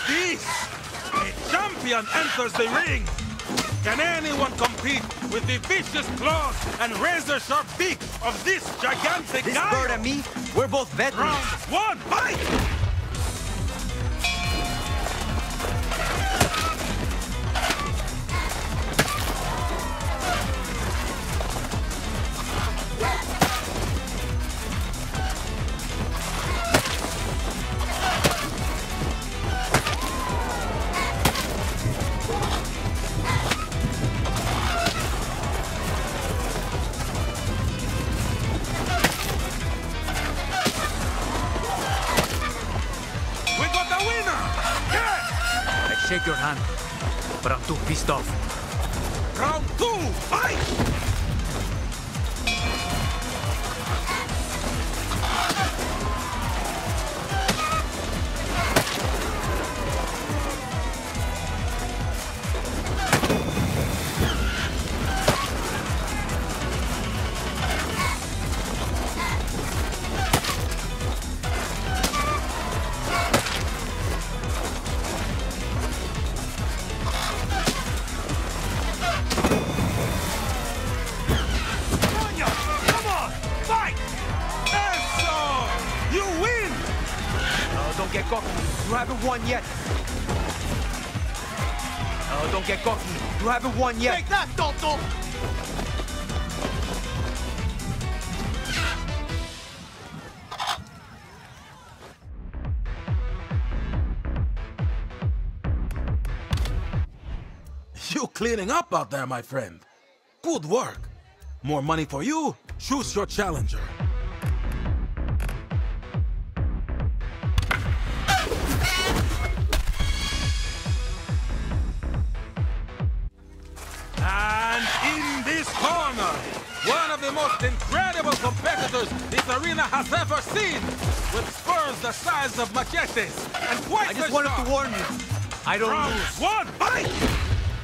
this? A champion enters the ring. Can anyone compete with the vicious claws and razor-sharp beak of this gigantic This guy? bird and me, we're both veterans. Round 1, fight! Shake your hand, but I'm too pissed off. Round 2, fight! Don't get cocky. You haven't won yet. No, don't get cocky. You haven't won yet. Take that, Tonto! You cleaning up out there, my friend. Good work. More money for you. Choose your challenger. And in this corner, one of the most incredible competitors this arena has ever seen, with spurs the size of machetes and quite I just wanted to warn you. I don't Round lose. 1, fight!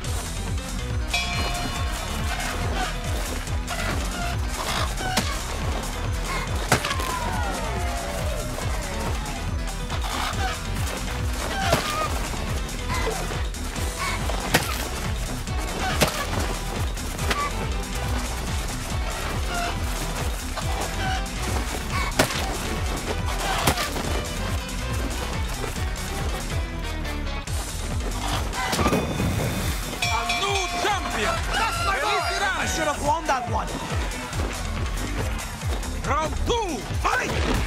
I should have won that one. Round 2, fight!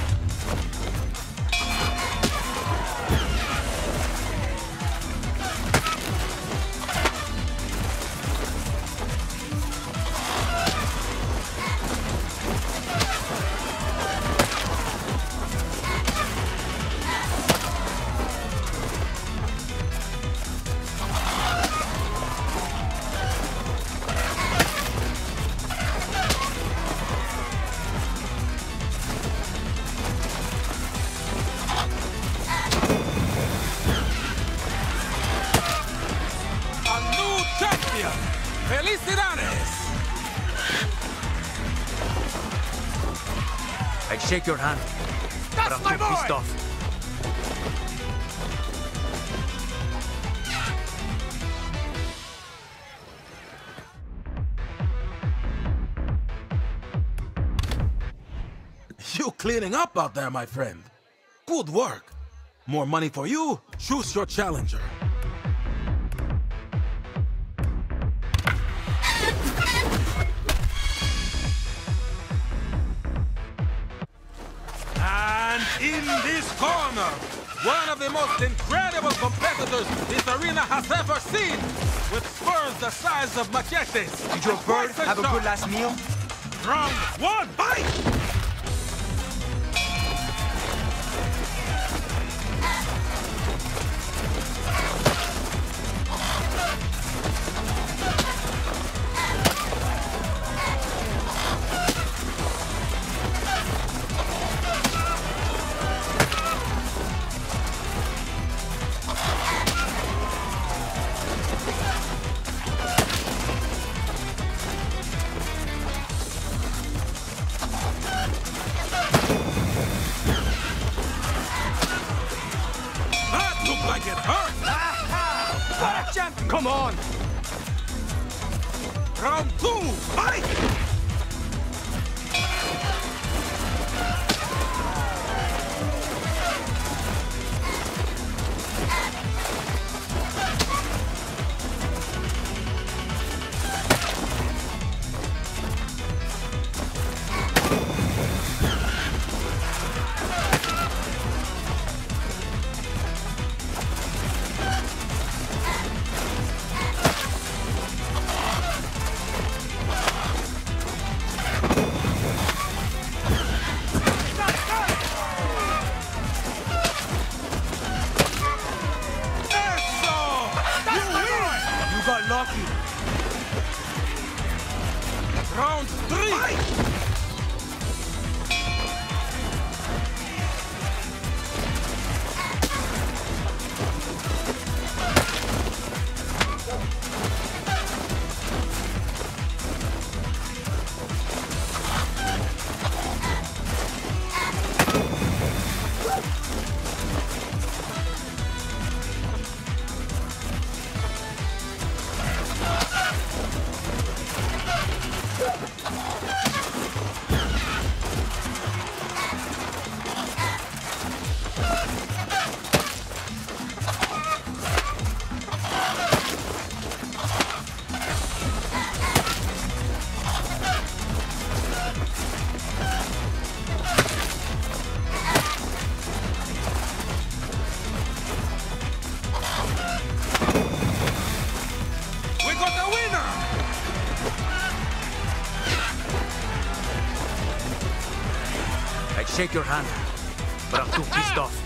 Felicidades! I'd shake your hand, but I'm too pissed off. You cleaning up out there, my friend. Good work. More money for you. Choose your challenger. And in this corner, one of the most incredible competitors this arena has ever seen, with spurs the size of machetes. Did your bird have a good last meal? Round 1, fight! Round 3! I'd shake your hand, but I'm too pissed off.